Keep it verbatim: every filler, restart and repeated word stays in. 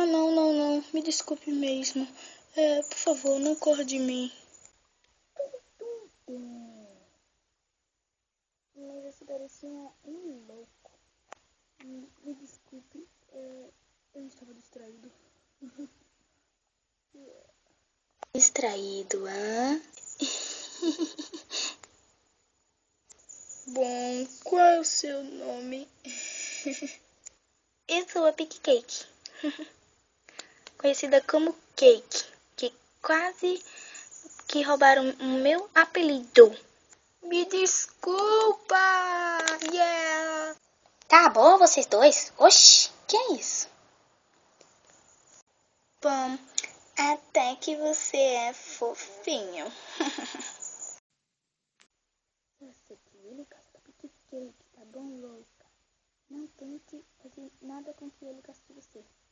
não, não, não. Me desculpe mesmo. É, por favor, não corra de mim. Mas você parecia um louco. Me desculpe, é, eu estava distraído. Distraído, hã? Bom, qual é o seu nome? Eu sou a Pick Cake. Conhecida como Cake, que quase que roubaram o meu apelido. Me desculpa! Yeah! Tá bom, vocês dois? Oxi, que é isso? Bom, até que você é fofinho. Você que ele gosta de cake, tá bom, louca? Não tente fazer nada com que ele goste de você.